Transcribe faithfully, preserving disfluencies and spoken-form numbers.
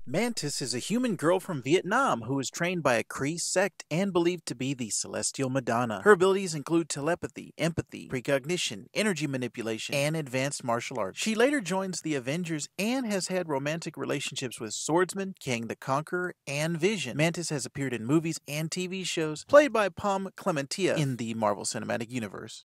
Mantis is a human girl from Vietnam who is trained by a Cree sect and believed to be the Celestial Madonna. Her abilities include telepathy, empathy, precognition, energy manipulation, and advanced martial arts. She later joins the Avengers and has had romantic relationships with Swordsman, Kang the Conqueror, and Vision. Mantis has appeared in movies and T V shows, played by Pom Clementia in the Marvel Cinematic Universe.